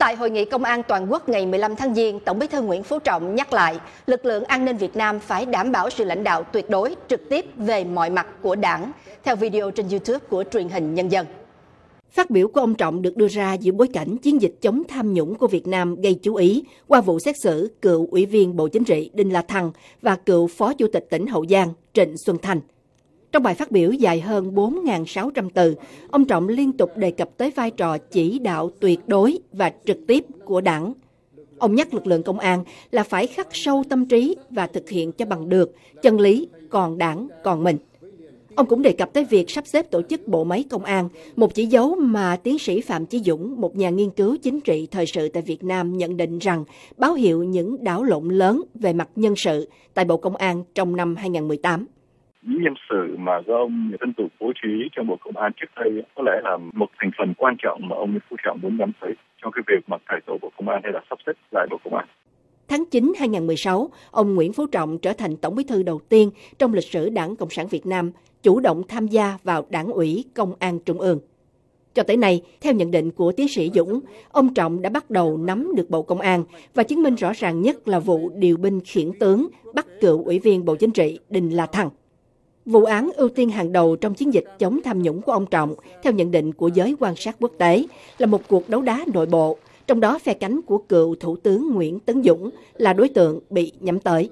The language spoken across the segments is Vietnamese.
Tại Hội nghị Công an Toàn quốc ngày 15 tháng Giêng, Tổng Bí thư Nguyễn Phú Trọng nhắc lại lực lượng an ninh Việt Nam phải đảm bảo sự lãnh đạo tuyệt đối, trực tiếp về mọi mặt của Đảng, theo video trên YouTube của Truyền hình Nhân dân. Phát biểu của ông Trọng được đưa ra giữa bối cảnh chiến dịch chống tham nhũng của Việt Nam gây chú ý qua vụ xét xử cựu Ủy viên Bộ Chính trị Đinh La Thăng và cựu Phó Chủ tịch tỉnh Hậu Giang Trịnh Xuân Thanh. Trong bài phát biểu dài hơn 4.600 từ, ông Trọng liên tục đề cập tới vai trò chỉ đạo tuyệt đối và trực tiếp của Đảng. Ông nhắc lực lượng công an là phải khắc sâu tâm trí và thực hiện cho bằng được chân lý còn Đảng còn mình. Ông cũng đề cập tới việc sắp xếp tổ chức bộ máy công an, một chỉ dấu mà tiến sĩ Phạm Chí Dũng, một nhà nghiên cứu chính trị thời sự tại Việt Nam nhận định rằng báo hiệu những đảo lộn lớn về mặt nhân sự tại Bộ Công an trong năm 2018. Những nhân sự mà do ông Nguyễn Tân Dũng bố trí trong Bộ Công an trước đây có lẽ là một thành phần quan trọng mà ông Nguyễn Phú Trọng muốn nhắm tới trong cái việc mà cải tổ Bộ Công an hay là sắp xếp lại Bộ Công an. Tháng 9 2016, ông Nguyễn Phú Trọng trở thành Tổng Bí thư đầu tiên trong lịch sử Đảng Cộng sản Việt Nam chủ động tham gia vào Đảng ủy Công an Trung ương. Cho tới nay, theo nhận định của tiến sĩ Dũng, ông Trọng đã bắt đầu nắm được Bộ Công an và chứng minh rõ ràng nhất là vụ điều binh khiển tướng bắt cựu Ủy viên Bộ Chính trị Đinh La Thăng. Vụ án ưu tiên hàng đầu trong chiến dịch chống tham nhũng của ông Trọng, theo nhận định của giới quan sát quốc tế, là một cuộc đấu đá nội bộ, trong đó phe cánh của cựu Thủ tướng Nguyễn Tấn Dũng là đối tượng bị nhắm tới.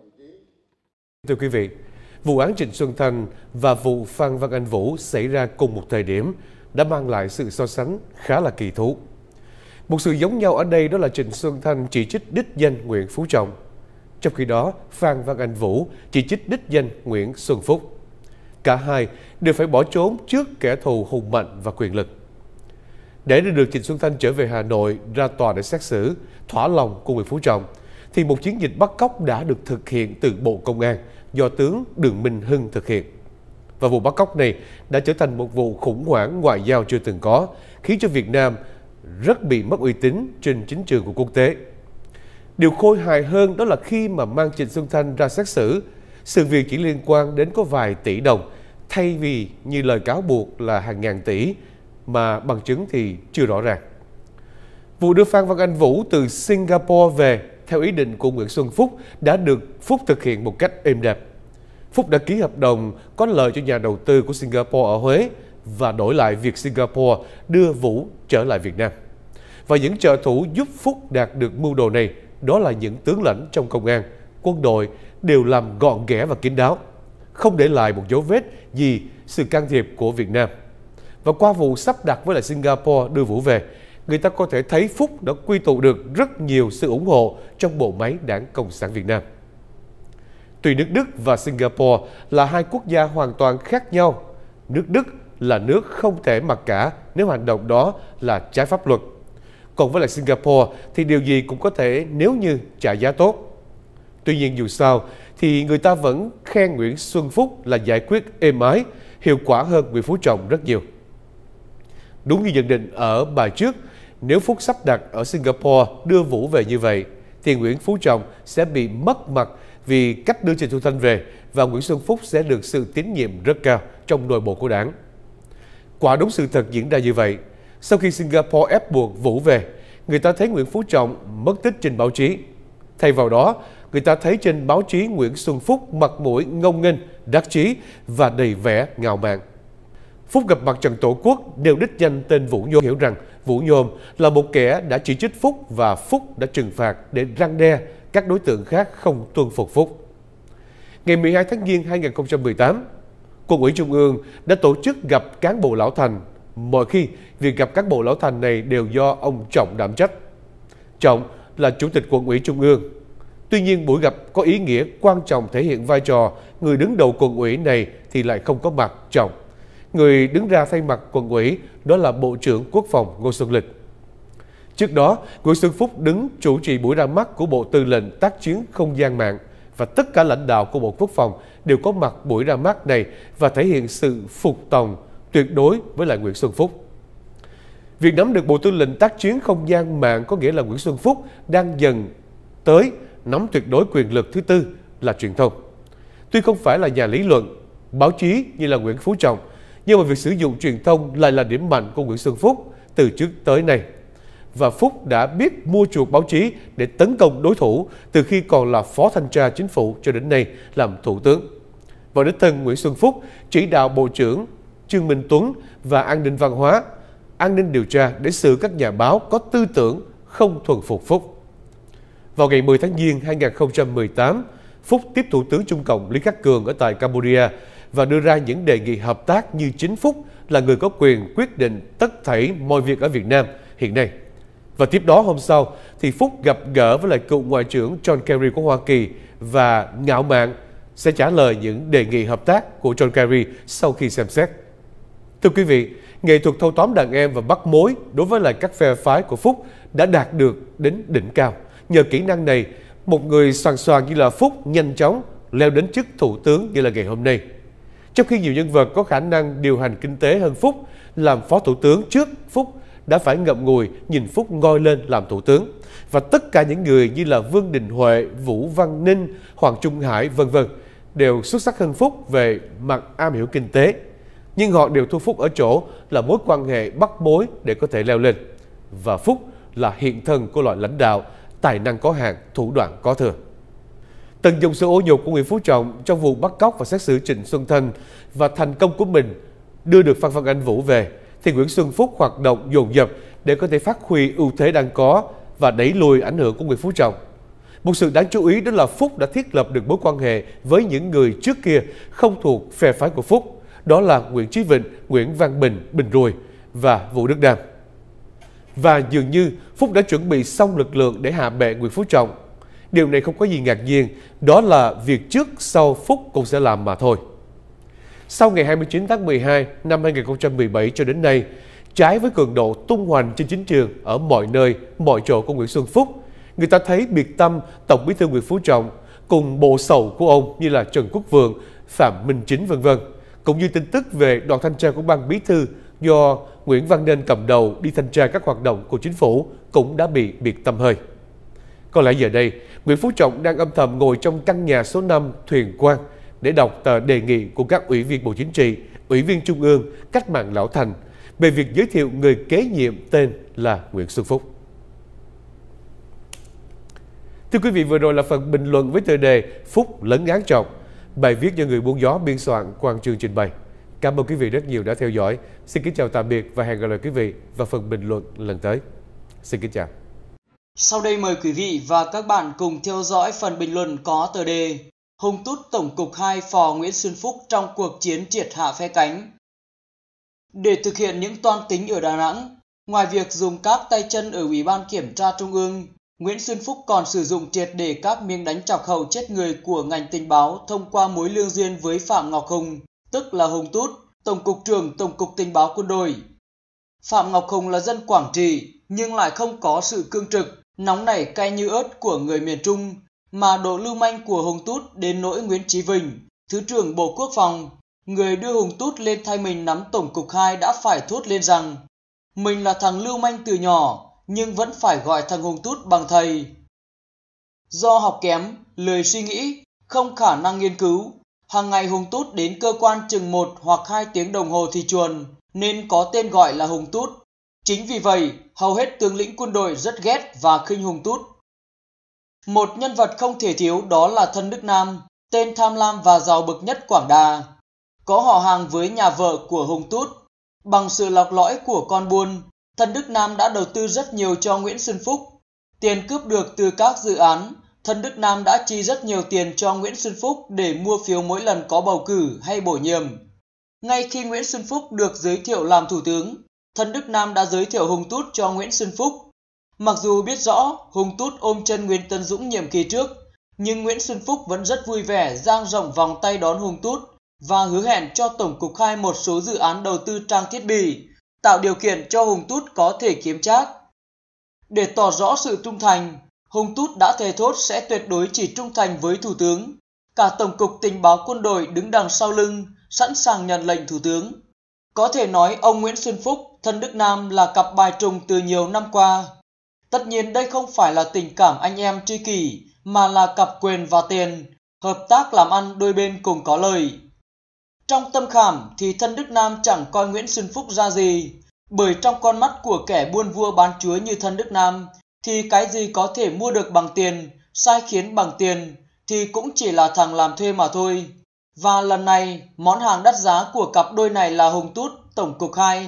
Thưa quý vị, vụ án Trịnh Xuân Thanh và vụ Phan Văn Anh Vũ xảy ra cùng một thời điểm đã mang lại sự so sánh khá là kỳ thú. Một sự giống nhau ở đây đó là Trịnh Xuân Thanh chỉ trích đích danh Nguyễn Phú Trọng, trong khi đó Phan Văn Anh Vũ chỉ trích đích danh Nguyễn Xuân Phúc. Cả hai đều phải bỏ trốn trước kẻ thù hùng mạnh và quyền lực. Để đưa được Trịnh Xuân Thanh trở về Hà Nội ra tòa để xét xử, thỏa lòng của Nguyễn Phú Trọng, thì một chiến dịch bắt cóc đã được thực hiện từ Bộ Công an do tướng Đường Minh Hưng thực hiện. Và vụ bắt cóc này đã trở thành một vụ khủng hoảng ngoại giao chưa từng có, khiến cho Việt Nam rất bị mất uy tín trên chính trường của quốc tế. Điều khôi hài hơn đó là khi mà mang Trịnh Xuân Thanh ra xét xử, sự việc chỉ liên quan đến có vài tỷ đồng, thay vì như lời cáo buộc là hàng ngàn tỷ, mà bằng chứng thì chưa rõ ràng. Vụ đưa Phan Văn Anh Vũ từ Singapore về theo ý định của Nguyễn Xuân Phúc đã được Phúc thực hiện một cách êm đẹp. Phúc đã ký hợp đồng có lợi cho nhà đầu tư của Singapore ở Huế và đổi lại việc Singapore đưa Vũ trở lại Việt Nam. Và những trợ thủ giúp Phúc đạt được mưu đồ này đó là những tướng lãnh trong công an, quân đội đều làm gọn ghẽ và kín đáo, không để lại một dấu vết gì sự can thiệp của Việt Nam. Và qua vụ sắp đặt với lại Singapore đưa Vũ về, người ta có thể thấy Phúc đã quy tụ được rất nhiều sự ủng hộ trong bộ máy Đảng Cộng sản Việt Nam. Tuy nước Đức và Singapore là hai quốc gia hoàn toàn khác nhau, nước Đức là nước không thể mặc cả nếu hành động đó là trái pháp luật. Còn với lại Singapore thì điều gì cũng có thể nếu như trả giá tốt. Tuy nhiên dù sao thì người ta vẫn khen Nguyễn Xuân Phúc là giải quyết êm ái, hiệu quả hơn Nguyễn Phú Trọng rất nhiều. Đúng như nhận định ở bài trước, nếu Phúc sắp đặt ở Singapore đưa Vũ về như vậy, thì Nguyễn Phú Trọng sẽ bị mất mặt vì cách đưa Trịnh Xuân Thanh về và Nguyễn Xuân Phúc sẽ được sự tín nhiệm rất cao trong nội bộ của Đảng. Quả đúng sự thật diễn ra như vậy. Sau khi Singapore ép buộc Vũ về, người ta thấy Nguyễn Phú Trọng mất tích trên báo chí. Thay vào đó, người ta thấy trên báo chí Nguyễn Xuân Phúc mặt mũi ngông nghênh, đắc chí và đầy vẻ ngạo mạn. Phúc gặp mặt trận Tổ quốc đều đích danh tên Vũ Nhôm, hiểu rằng Vũ Nhôm là một kẻ đã chỉ trích Phúc và Phúc đã trừng phạt để răn đe các đối tượng khác không tuân phục Phúc. Ngày 12 tháng Giêng 2018, Quân ủy Trung ương đã tổ chức gặp cán bộ lão thành. Mọi khi, việc gặp cán bộ lão thành này đều do ông Trọng đảm trách. Trọng là Chủ tịch Quân ủy Trung ương. Tuy nhiên, buổi gặp có ý nghĩa quan trọng thể hiện vai trò người đứng đầu Quân ủy này thì lại không có mặt Trọng. Người đứng ra thay mặt Quân ủy đó là Bộ trưởng Quốc phòng Ngô Xuân Lịch. Trước đó, Nguyễn Xuân Phúc đứng chủ trì buổi ra mắt của Bộ Tư lệnh Tác chiến Không gian mạng và tất cả lãnh đạo của Bộ Quốc phòng đều có mặt buổi ra mắt này và thể hiện sự phục tòng tuyệt đối với lại Nguyễn Xuân Phúc. Việc nắm được Bộ Tư lệnh Tác chiến Không gian mạng có nghĩa là Nguyễn Xuân Phúc đang dần tới nắm tuyệt đối quyền lực thứ tư là truyền thông. Tuy không phải là nhà lý luận, báo chí như là Nguyễn Phú Trọng, nhưng mà việc sử dụng truyền thông lại là điểm mạnh của Nguyễn Xuân Phúc từ trước tới nay. và Phúc đã biết mua chuộc báo chí để tấn công đối thủ từ khi còn là Phó Thanh tra Chính phủ cho đến nay làm Thủ tướng. Và đích thân Nguyễn Xuân Phúc chỉ đạo Bộ trưởng Trương Minh Tuấn và An ninh Văn hóa, An ninh điều tra để xử các nhà báo có tư tưởng không thuần phục Phúc. Vào ngày 10 tháng Giêng 2018, Phúc tiếp Thủ tướng Trung Cộng Lý Khắc Cường ở tại Campuchia và đưa ra những đề nghị hợp tác như chính Phúc là người có quyền quyết định tất thảy mọi việc ở Việt Nam hiện nay. Và tiếp đó hôm sau thì Phúc gặp gỡ với lại cựu Ngoại trưởng John Kerry của Hoa Kỳ và ngạo mạn sẽ trả lời những đề nghị hợp tác của John Kerry sau khi xem xét. Thưa quý vị, nghệ thuật thâu tóm đàn em và bắt mối đối với lại các phe phái của Phúc đã đạt được đến đỉnh cao. Nhờ kỹ năng này, một người soàn soàn như là Phúc nhanh chóng leo đến chức thủ tướng như là ngày hôm nay. Trong khi nhiều nhân vật có khả năng điều hành kinh tế hơn Phúc làm phó thủ tướng trước Phúc đã phải ngậm ngùi nhìn Phúc ngoi lên làm thủ tướng. Và tất cả những người như là Vương Đình Huệ, Vũ Văn Ninh, Hoàng Trung Hải v.v. đều xuất sắc hơn Phúc về mặt am hiểu kinh tế. Nhưng họ đều thua Phúc ở chỗ là mối quan hệ bắt mối để có thể leo lên. Và Phúc là hiện thân của loại lãnh đạo, tài năng có hạn, thủ đoạn có thừa. Tận dụng sự ô nhục của Nguyễn Phú Trọng trong vụ bắt cóc và xét xử Trịnh Xuân Thanh và thành công của mình đưa được Phan Văn Anh Vũ về, thì Nguyễn Xuân Phúc hoạt động dồn dập để có thể phát huy ưu thế đang có và đẩy lùi ảnh hưởng của Nguyễn Phú Trọng. Một sự đáng chú ý đó là Phúc đã thiết lập được mối quan hệ với những người trước kia không thuộc phe phái của Phúc, đó là Nguyễn Chí Vịnh, Nguyễn Văn Bình, Bình Rùi và Vũ Đức Đam. Và dường như Phúc đã chuẩn bị xong lực lượng để hạ bệ Nguyễn Phú Trọng. Điều này không có gì ngạc nhiên, đó là việc trước sau Phúc cũng sẽ làm mà thôi. Sau ngày 29 tháng 12 năm 2017 cho đến nay, trái với cường độ tung hoành trên chính trường ở mọi nơi, mọi chỗ của Nguyễn Xuân Phúc, người ta thấy biệt tâm Tổng Bí thư Nguyễn Phú Trọng cùng bộ sậu của ông như là Trần Quốc Vượng, Phạm Minh Chính v.v. cũng như tin tức về đoàn thanh tra của Ban Bí thư do Nguyễn Văn Nên cầm đầu đi thanh tra các hoạt động của chính phủ cũng đã bị biệt tâm hơi. Có lẽ giờ đây, Nguyễn Phú Trọng đang âm thầm ngồi trong căn nhà số 5 Thuyền Quang để đọc tờ đề nghị của các ủy viên Bộ Chính trị, ủy viên Trung ương, cách mạng lão thành về việc giới thiệu người kế nhiệm tên là Nguyễn Xuân Phúc. Thưa quý vị, vừa rồi là phần bình luận với tựa đề Phúc lấn áng Trọng, bài viết do người buôn gió biên soạn Quang Chương trình bày. Cảm ơn quý vị rất nhiều đã theo dõi. Xin kính chào tạm biệt và hẹn gặp lại quý vị vào phần bình luận lần tới. Xin kính chào. Sau đây mời quý vị và các bạn cùng theo dõi phần bình luận có tựa đề Hung tút Tổng cục 2 phò Nguyễn Xuân Phúc trong cuộc chiến triệt hạ phe cánh. Để thực hiện những toan tính ở Đà Nẵng, ngoài việc dùng các tay chân ở Ủy ban Kiểm tra Trung ương, Nguyễn Xuân Phúc còn sử dụng triệt để các miếng đánh chọc hậu chết người của ngành tình báo thông qua mối lương duyên với Phạm Ngọc Hùng, tức là Hung Tút, Tổng cục trưởng Tổng cục Tình báo Quân đội. Phạm Ngọc Hùng là dân Quảng Trị nhưng lại không có sự cương trực, nóng nảy cay như ớt của người miền Trung, mà độ lưu manh của Hung Tút đến nỗi Nguyễn Chí Vịnh, Thứ trưởng Bộ Quốc phòng, người đưa Hung Tút lên thay mình nắm Tổng cục 2 đã phải thốt lên rằng mình là thằng lưu manh từ nhỏ nhưng vẫn phải gọi thằng Hung Tút bằng thầy. Do học kém, lười suy nghĩ, không khả năng nghiên cứu, hàng ngày Hung Tút đến cơ quan chừng 1 hoặc 2 tiếng đồng hồ thì chuồn, nên có tên gọi là Hung Tút. Chính vì vậy, hầu hết tướng lĩnh quân đội rất ghét và khinh Hung Tút. Một nhân vật không thể thiếu đó là Thân Đức Nam, tên tham lam và giàu bực nhất Quảng Đà. Có họ hàng với nhà vợ của Hung Tút. Bằng sự lọc lõi của con buôn, Thân Đức Nam đã đầu tư rất nhiều cho Nguyễn Xuân Phúc. Tiền cướp được từ các dự án, Thân Đức Nam đã chi rất nhiều tiền cho Nguyễn Xuân Phúc để mua phiếu mỗi lần có bầu cử hay bổ nhiệm. Ngay khi Nguyễn Xuân Phúc được giới thiệu làm thủ tướng, Thân Đức Nam đã giới thiệu Hung Tút cho Nguyễn Xuân Phúc. Mặc dù biết rõ Hung Tút ôm chân Nguyễn Tấn Dũng nhiệm kỳ trước, nhưng Nguyễn Xuân Phúc vẫn rất vui vẻ dang rộng vòng tay đón Hung Tút và hứa hẹn cho Tổng cục 2 một số dự án đầu tư trang thiết bị, tạo điều kiện cho Hung Tút có thể kiếm trác. Để tỏ rõ sự trung thành, Hung Tút đã thề thốt sẽ tuyệt đối chỉ trung thành với Thủ tướng. Cả Tổng cục Tình báo Quân đội đứng đằng sau lưng, sẵn sàng nhận lệnh Thủ tướng. Có thể nói ông Nguyễn Xuân Phúc, Thân Đức Nam là cặp bài trùng từ nhiều năm qua. Tất nhiên đây không phải là tình cảm anh em tri kỷ, mà là cặp quyền và tiền, hợp tác làm ăn đôi bên cùng có lợi. Trong tâm khảm thì Thân Đức Nam chẳng coi Nguyễn Xuân Phúc ra gì, Bởi trong con mắt của kẻ buôn vua bán chuối như thân Đức Nam, thì cái gì có thể mua được bằng tiền, sai khiến bằng tiền, thì cũng chỉ là thằng làm thuê mà thôi. Và lần này, món hàng đắt giá của cặp đôi này là Hùng Tút, Tổng cục 2.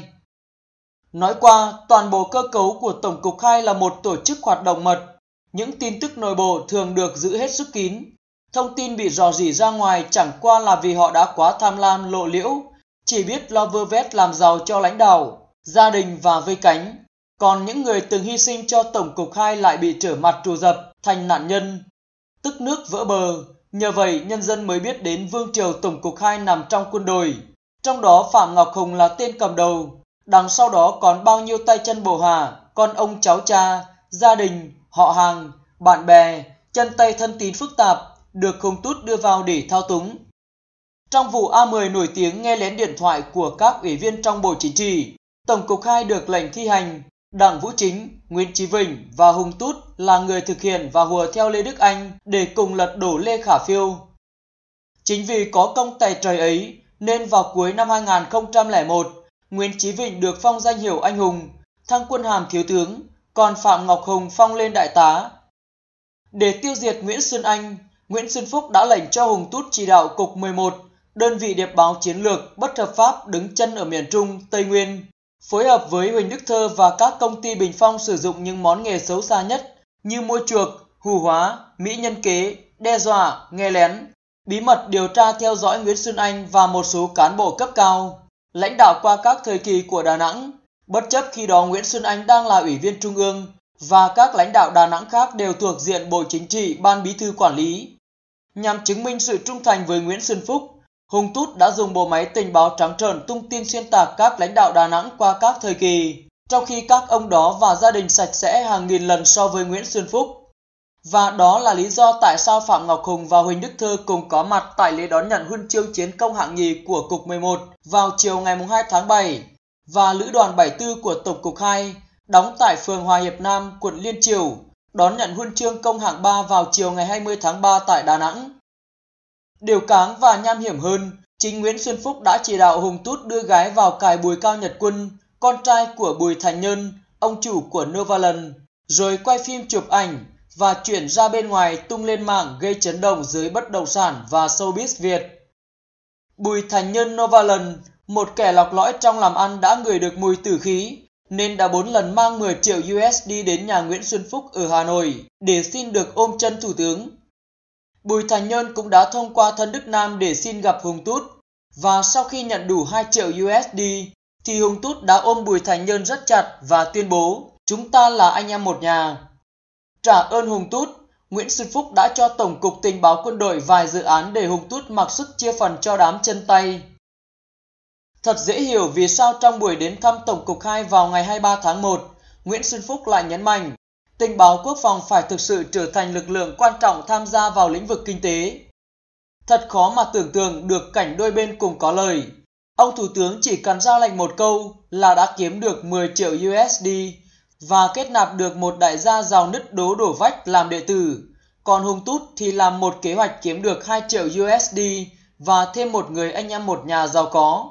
Nói qua, toàn bộ cơ cấu của Tổng cục 2 là một tổ chức hoạt động mật. Những tin tức nội bộ thường được giữ hết sức kín. Thông tin bị rò rỉ ra ngoài chẳng qua là vì họ đã quá tham lam lộ liễu, chỉ biết lo vơ vét làm giàu cho lãnh đạo, gia đình và vây cánh. Còn những người từng hy sinh cho Tổng cục 2 lại bị trở mặt trù dập thành nạn nhân, tức nước vỡ bờ. Nhờ vậy, nhân dân mới biết đến vương triều Tổng cục 2 nằm trong quân đội. Trong đó Phạm Ngọc Hùng là tên cầm đầu. Đằng sau đó còn bao nhiêu tay chân bồ hà, con ông cháu cha, gia đình, họ hàng, bạn bè, chân tay thân tín phức tạp, được Hùng Tút đưa vào để thao túng. Trong vụ A10 nổi tiếng nghe lén điện thoại của các ủy viên trong Bộ Chính trị, Tổng cục 2 được lệnh thi hành. Đặng Vũ Chính, Nguyễn Chí Vịnh và Hùng Tút là người thực hiện và hùa theo Lê Đức Anh để cùng lật đổ Lê Khả Phiêu. Chính vì có công tài trời ấy nên vào cuối năm 2001, Nguyễn Chí Vịnh được phong danh hiệu anh hùng, thăng quân hàm thiếu tướng, còn Phạm Ngọc Hùng phong lên đại tá. Để tiêu diệt Nguyễn Xuân Anh, Nguyễn Xuân Phúc đã lệnh cho Hùng Tút chỉ đạo Cục 11, đơn vị điệp báo chiến lược bất hợp pháp đứng chân ở miền Trung, Tây Nguyên, phối hợp với Huỳnh Đức Thơ và các công ty bình phong sử dụng những món nghề xấu xa nhất như mua chuộc, hù hóa, mỹ nhân kế, đe dọa, nghe lén, bí mật điều tra theo dõi Nguyễn Xuân Anh và một số cán bộ cấp cao, lãnh đạo qua các thời kỳ của Đà Nẵng, bất chấp khi đó Nguyễn Xuân Anh đang là ủy viên Trung ương và các lãnh đạo Đà Nẵng khác đều thuộc diện Bộ Chính trị, Ban Bí thư quản lý. Nhằm chứng minh sự trung thành với Nguyễn Xuân Phúc, Hùng Tút đã dùng bộ máy tình báo trắng trợn tung tin xuyên tạc các lãnh đạo Đà Nẵng qua các thời kỳ, trong khi các ông đó và gia đình sạch sẽ hàng nghìn lần so với Nguyễn Xuân Phúc. Và đó là lý do tại sao Phạm Ngọc Hùng và Huỳnh Đức Thơ cùng có mặt tại lễ đón nhận huân chương chiến công hạng nhì của Cục 11 vào chiều ngày 2 tháng 7 và Lữ đoàn 74 của Tổng cục 2 đóng tại phường Hòa Hiệp Nam, quận Liên Chiểu, đón nhận huân chương công hạng 3 vào chiều ngày 20 tháng 3 tại Đà Nẵng. Điều cáng và nham hiểm hơn, chính Nguyễn Xuân Phúc đã chỉ đạo Hùng Tút đưa gái vào cài Bùi Cao Nhật Quân, con trai của Bùi Thành Nhơn, ông chủ của Novaland, rồi quay phim chụp ảnh và chuyển ra bên ngoài tung lên mạng gây chấn động giới bất động sản và showbiz Việt. Bùi Thành Nhơn Novaland, một kẻ lọc lõi trong làm ăn đã ngửi được mùi tử khí, nên đã 4 lần mang 10 triệu USD đến nhà Nguyễn Xuân Phúc ở Hà Nội để xin được ôm chân thủ tướng. Bùi Thành Nhơn cũng đã thông qua thân Đức Nam để xin gặp Hùng Tút, và sau khi nhận đủ 2 triệu USD, thì Hùng Tút đã ôm Bùi Thành Nhơn rất chặt và tuyên bố, chúng ta là anh em một nhà. Trả ơn Hùng Tút, Nguyễn Xuân Phúc đã cho Tổng cục Tình báo Quân đội vài dự án để Hùng Tút mặc sức chia phần cho đám chân tay. Thật dễ hiểu vì sao trong buổi đến thăm Tổng cục 2 vào ngày 23 tháng 1, Nguyễn Xuân Phúc lại nhấn mạnh, tình báo quốc phòng phải thực sự trở thành lực lượng quan trọng tham gia vào lĩnh vực kinh tế. Thật khó mà tưởng tượng được cảnh đôi bên cùng có lời. Ông Thủ tướng chỉ cần ra lệnh một câu là đã kiếm được 10 triệu USD và kết nạp được một đại gia giàu nứt đố đổ vách làm đệ tử. Còn Hùng Tút thì làm một kế hoạch kiếm được 2 triệu USD và thêm một người anh em một nhà giàu có.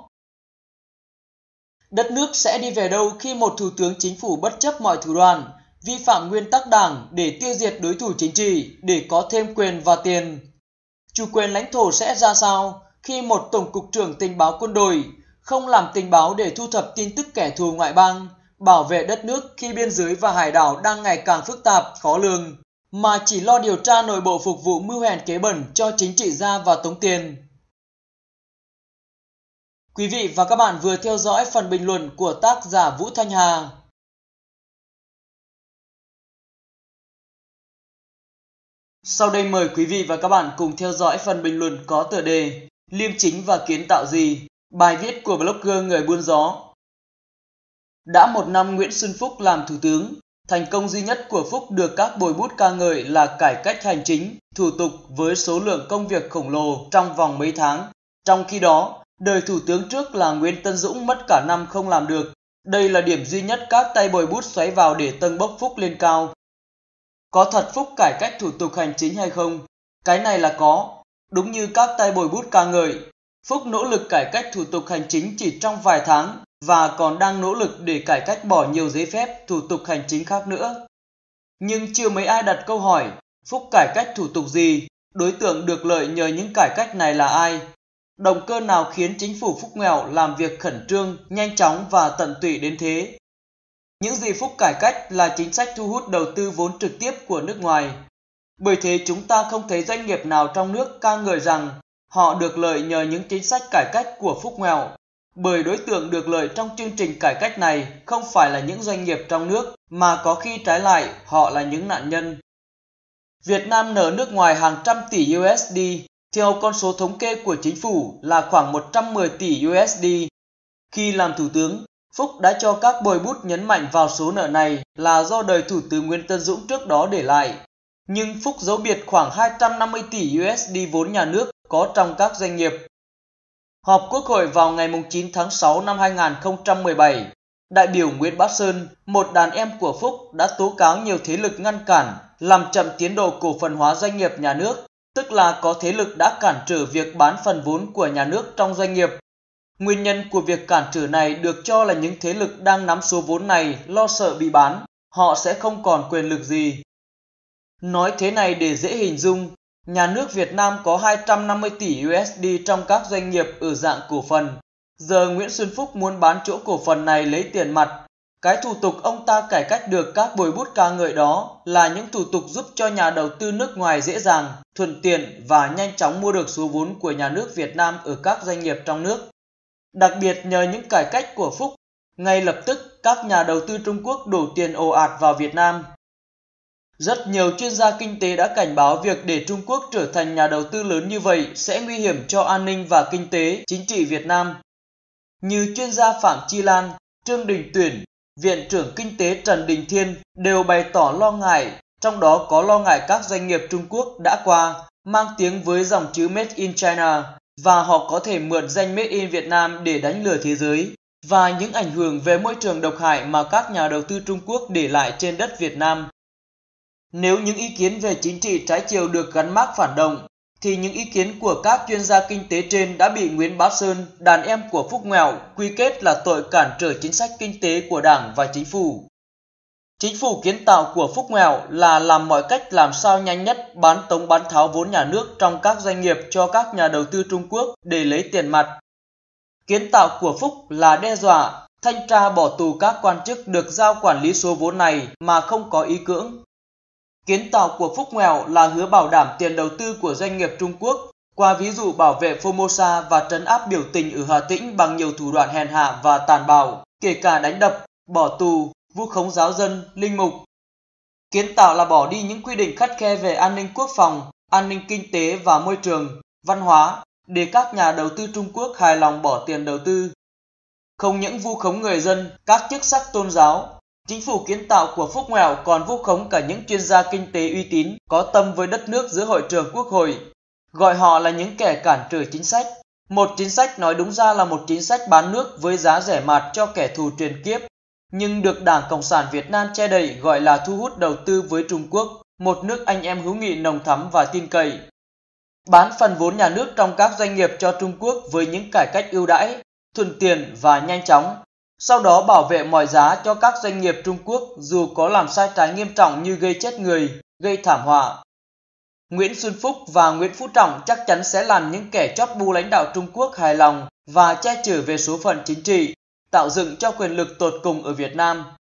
Đất nước sẽ đi về đâu khi một thủ tướng chính phủ bất chấp mọi thủ đoạn, vi phạm nguyên tắc đảng để tiêu diệt đối thủ chính trị để có thêm quyền và tiền? Chủ quyền lãnh thổ sẽ ra sao khi một Tổng cục trưởng Tình báo Quân đội không làm tình báo để thu thập tin tức kẻ thù ngoại bang, bảo vệ đất nước khi biên giới và hải đảo đang ngày càng phức tạp, khó lường, mà chỉ lo điều tra nội bộ phục vụ mưu hèn kế bẩn cho chính trị gia và tống tiền? Quý vị và các bạn vừa theo dõi phần bình luận của tác giả Vũ Thanh Hà. Sau đây mời quý vị và các bạn cùng theo dõi phần bình luận có tựa đề Liêm chính và kiến tạo gì? Bài viết của blogger Người Buôn Gió. Đã 1 năm Nguyễn Xuân Phúc làm thủ tướng, thành công duy nhất của Phúc được các bồi bút ca ngợi là cải cách hành chính, thủ tục với số lượng công việc khổng lồ trong vòng mấy tháng. Trong khi đó, đời thủ tướng trước là Nguyễn Tấn Dũng mất cả năm không làm được. Đây là điểm duy nhất các tay bồi bút xoáy vào để tâng bốc Phúc lên cao. Có thật Phúc cải cách thủ tục hành chính hay không? Cái này là có. Đúng như các tay bồi bút ca ngợi, Phúc nỗ lực cải cách thủ tục hành chính chỉ trong vài tháng và còn đang nỗ lực để cải cách bỏ nhiều giấy phép, thủ tục hành chính khác nữa. Nhưng chưa mấy ai đặt câu hỏi, Phúc cải cách thủ tục gì, đối tượng được lợi nhờ những cải cách này là ai? Động cơ nào khiến chính phủ Phúc nghèo làm việc khẩn trương, nhanh chóng và tận tụy đến thế? Những gì Phúc cải cách là chính sách thu hút đầu tư vốn trực tiếp của nước ngoài. Bởi thế chúng ta không thấy doanh nghiệp nào trong nước ca ngợi rằng họ được lợi nhờ những chính sách cải cách của Phúc nghèo. Bởi đối tượng được lợi trong chương trình cải cách này không phải là những doanh nghiệp trong nước, mà có khi trái lại họ là những nạn nhân. Việt Nam nợ nước ngoài hàng trăm tỷ USD, theo con số thống kê của chính phủ là khoảng 110 tỷ USD. Khi làm thủ tướng, Phúc đã cho các bồi bút nhấn mạnh vào số nợ này là do đời Thủ tướng Nguyễn Tấn Dũng trước đó để lại. Nhưng Phúc giấu biệt khoảng 250 tỷ USD vốn nhà nước có trong các doanh nghiệp. Họp Quốc hội vào ngày 9 tháng 6 năm 2017, đại biểu Nguyễn Bá Sơn, một đàn em của Phúc đã tố cáo nhiều thế lực ngăn cản, làm chậm tiến độ cổ phần hóa doanh nghiệp nhà nước, tức là có thế lực đã cản trở việc bán phần vốn của nhà nước trong doanh nghiệp. Nguyên nhân của việc cản trở này được cho là những thế lực đang nắm số vốn này lo sợ bị bán, họ sẽ không còn quyền lực gì. Nói thế này để dễ hình dung, nhà nước Việt Nam có 250 tỷ USD trong các doanh nghiệp ở dạng cổ phần. Giờ Nguyễn Xuân Phúc muốn bán chỗ cổ phần này lấy tiền mặt. Cái thủ tục ông ta cải cách được các bồi bút ca ngợi đó là những thủ tục giúp cho nhà đầu tư nước ngoài dễ dàng, thuận tiện và nhanh chóng mua được số vốn của nhà nước Việt Nam ở các doanh nghiệp trong nước. Đặc biệt nhờ những cải cách của Phúc, ngay lập tức các nhà đầu tư Trung Quốc đổ tiền ồ ạt vào Việt Nam. Rất nhiều chuyên gia kinh tế đã cảnh báo việc để Trung Quốc trở thành nhà đầu tư lớn như vậy sẽ nguy hiểm cho an ninh và kinh tế, chính trị Việt Nam. Như chuyên gia Phạm Chi Lan, Trương Đình Tuyển, Viện trưởng Kinh tế Trần Đình Thiên đều bày tỏ lo ngại, trong đó có lo ngại các doanh nghiệp Trung Quốc đã qua, mang tiếng với dòng chữ Made in China và họ có thể mượn danh Made in Việt Nam để đánh lừa thế giới, và những ảnh hưởng về môi trường độc hại mà các nhà đầu tư Trung Quốc để lại trên đất Việt Nam. Nếu những ý kiến về chính trị trái chiều được gắn mác phản động, thì những ý kiến của các chuyên gia kinh tế trên đã bị Nguyễn Bá Sơn, đàn em của Phúc nghèo, quy kết là tội cản trở chính sách kinh tế của Đảng và Chính phủ. Chính phủ kiến tạo của Phúc nghèo là làm mọi cách làm sao nhanh nhất bán tống bán tháo vốn nhà nước trong các doanh nghiệp cho các nhà đầu tư Trung Quốc để lấy tiền mặt. Kiến tạo của Phúc là đe dọa, thanh tra bỏ tù các quan chức được giao quản lý số vốn này mà không có ý cưỡng. Kiến tạo của Phúc nghèo là hứa bảo đảm tiền đầu tư của doanh nghiệp Trung Quốc qua ví dụ bảo vệ Formosa và trấn áp biểu tình ở Hà Tĩnh bằng nhiều thủ đoạn hèn hạ và tàn bạo, kể cả đánh đập, bỏ tù, vu khống giáo dân, linh mục. Kiến tạo là bỏ đi những quy định khắt khe về an ninh quốc phòng, an ninh kinh tế và môi trường, văn hóa để các nhà đầu tư Trung Quốc hài lòng bỏ tiền đầu tư. Không những vu khống người dân, các chức sắc tôn giáo, chính phủ kiến tạo của Phúc nghèo còn vu khống cả những chuyên gia kinh tế uy tín có tâm với đất nước giữa hội trường Quốc hội, gọi họ là những kẻ cản trở chính sách. Một chính sách nói đúng ra là một chính sách bán nước với giá rẻ mạt cho kẻ thù truyền kiếp, nhưng được Đảng Cộng sản Việt Nam che đậy gọi là thu hút đầu tư với Trung Quốc, một nước anh em hữu nghị nồng thắm và tin cậy. Bán phần vốn nhà nước trong các doanh nghiệp cho Trung Quốc với những cải cách ưu đãi, thuận tiện và nhanh chóng. Sau đó bảo vệ mọi giá cho các doanh nghiệp Trung Quốc dù có làm sai trái nghiêm trọng như gây chết người, gây thảm họa. Nguyễn Xuân Phúc và Nguyễn Phú Trọng chắc chắn sẽ làm những kẻ chóp bu lãnh đạo Trung Quốc hài lòng và che chở về số phận chính trị, tạo dựng cho quyền lực tột cùng ở Việt Nam.